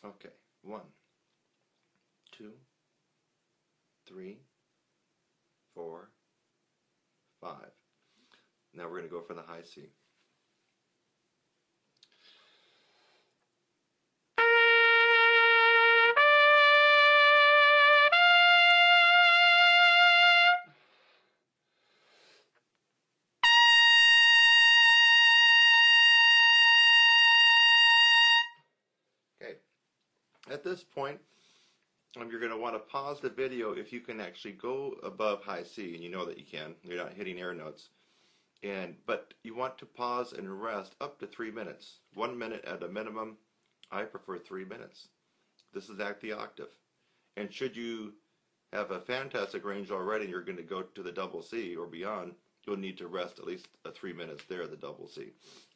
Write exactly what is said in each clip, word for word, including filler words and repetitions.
Okay, one, two, three, four, five. Now we're going to go for the high C. Okay, at this point, um, you're going to want to pause the video if you can actually go above high C, and you know that you can. You're not hitting air notes. And but you want to pause and rest up to three minutes. One minute at a minimum. I prefer three minutes. This is at the octave. And should you have a fantastic range already and you're going to go to the double C or beyond, you'll need to rest at least uh, three minutes there at the double C.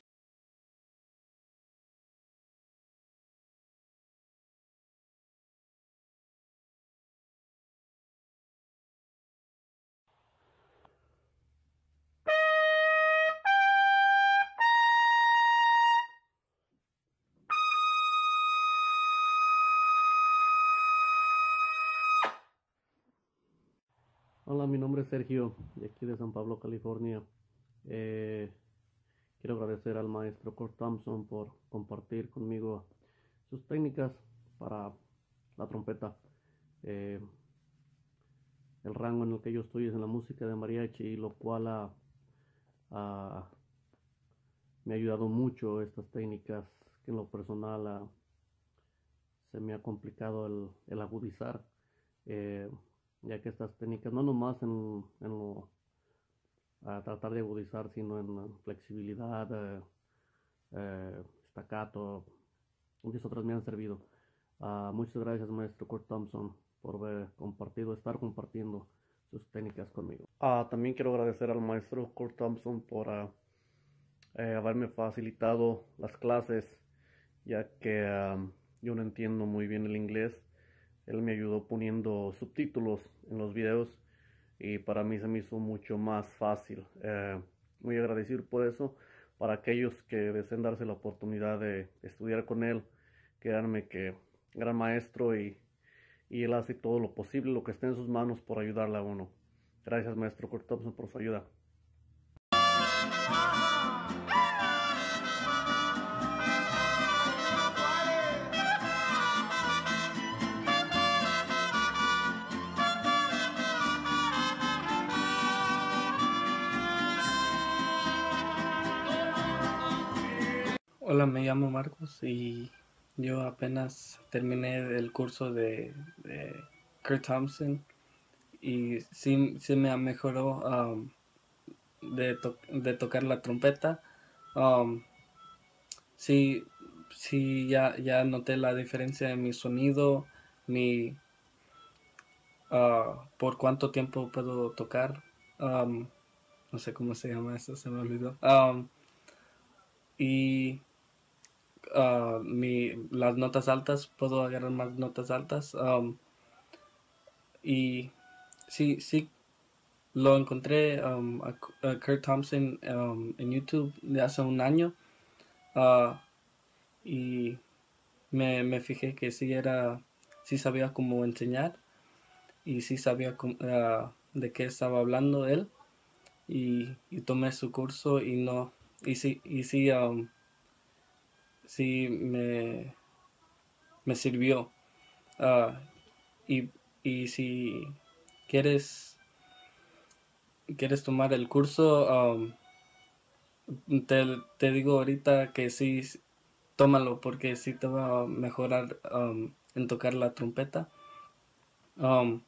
Hola, mi nombre es Sergio, de aquí de San Pablo, California. Eh, quiero agradecer al maestro Kurt Thompson por compartir conmigo sus técnicas para la trompeta. Eh, el rango en el que yo estoy es en la música de mariachi, lo cual ha, ha- me ha ayudado mucho estas técnicas que en lo personal ha- se me ha complicado el, el agudizar, eh, ya que estas técnicas no nomás en, en lo a tratar de agudizar, sino en flexibilidad, eh, eh, staccato, muchas otras me han servido. Uh, muchas gracias, maestro Kurt Thompson, por haber compartido, estar compartiendo sus técnicas conmigo. Uh, también quiero agradecer al maestro Kurt Thompson por uh, eh, haberme facilitado las clases, ya que uh, yo no entiendo muy bien el inglés. Él me ayudó poniendo subtítulos en los videos y para mí se me hizo mucho más fácil. Eh, muy agradecido por eso. Para aquellos que deseen darse la oportunidad de estudiar con él, créanme que gran maestro y, y él hace todo lo posible, lo que esté en sus manos por ayudarle a uno. Gracias, maestro Kurt Thompson, por su ayuda. Hola, me llamo Marcos y yo apenas terminé el curso de, de Kurt Thompson y sí, sí me mejoró um, de, to de tocar la trompeta. Um, sí, sí ya, ya noté la diferencia en mi sonido, mi uh, por cuánto tiempo puedo tocar. Um, no sé cómo se llama eso, se me olvidó. Um, y Uh, mi, las notas altas, puedo agarrar más notas altas. Um, y sí, sí, lo encontré um, a, a Kurt Thompson um, en YouTube de hace un año. Uh, y me, me fijé que sí era, sí sabía cómo enseñar y sí sabía cómo, uh, de qué estaba hablando él. Y, y tomé su curso y no, y sí, y sí, um, sí me, me sirvió. Uh, y, y si quieres quieres tomar el curso, um, te, te digo ahorita que sí, tómalo porque sí te va a mejorar um, en tocar la trompeta. Um,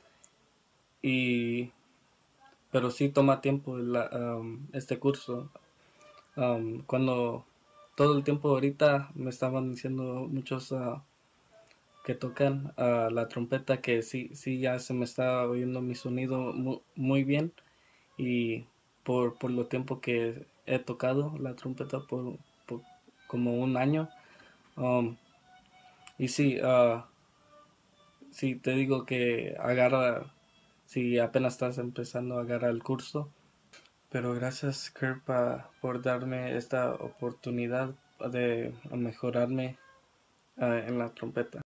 y pero sí toma tiempo la, um, este curso. Um, cuando todo el tiempo ahorita me estaban diciendo muchos uh, que tocan uh, la trompeta que sí, sí ya se me está oyendo mi sonido muy, muy bien. Y por, por lo tiempo que he tocado la trompeta por, por como un año. Um, y sí, uh, sí, te digo que agarra, si apenas estás empezando a agarrar el curso. Pero gracias, Kerpa, por darme esta oportunidad de mejorarme ah, en la trompeta.